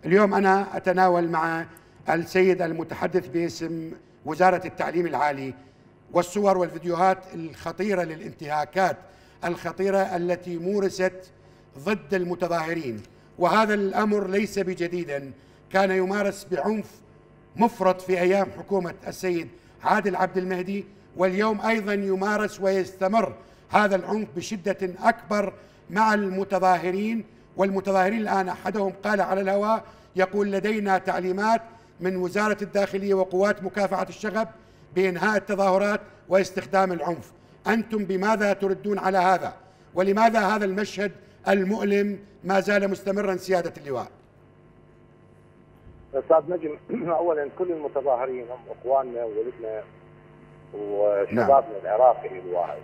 اليوم أنا أتناول مع السيد المتحدث باسم وزارة التعليم العالي والصور والفيديوهات الخطيرة للانتهاكات الخطيرة التي مورست ضد المتظاهرين، وهذا الأمر ليس بجديد، كان يمارس بعنف مفرط في أيام حكومة السيد عادل عبد المهدي، واليوم أيضا يمارس ويستمر هذا العنف بشدة أكبر مع المتظاهرين. والمتظاهرين الآن أحدهم قال على الهواء، يقول: لدينا تعليمات من وزارة الداخلية وقوات مكافحة الشغب بإنهاء التظاهرات واستخدام العنف. أنتم بماذا تردون على هذا؟ ولماذا هذا المشهد المؤلم ما زال مستمرا سيادة اللواء؟ أستاذ نجم، أولا كل المتظاهرين هم إخواننا وولدنا وشبابنا العراقي الواعي.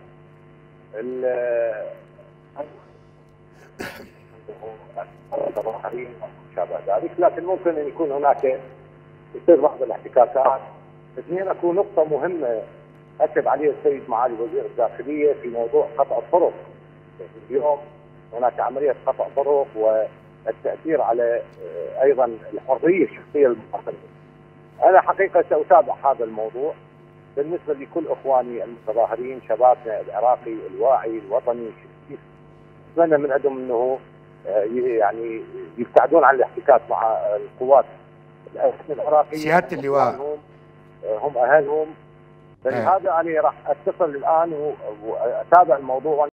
المتظاهرين شابه ذلك، لكن ممكن أن يكون هناك يصير بعض الاحتكاكات. اثنين، اكو نقطة مهمة أكد عليها السيد معالي وزير الداخلية في موضوع قطع الطرق. اليوم هناك عملية قطع طرق والتأثير على أيضا الحرية الشخصية للمواطنين. أنا حقيقة سأتابع هذا الموضوع بالنسبة لكل إخواني المتظاهرين، شبابنا العراقي الواعي الوطني. أتمنى من عندهم أنه يعني يبتعدون عن الاحتكاك مع القوات العراقية. سيادة اللواء، هم أهلهم. فلهذا أنا راح أتصل الآن وأتابع الموضوع.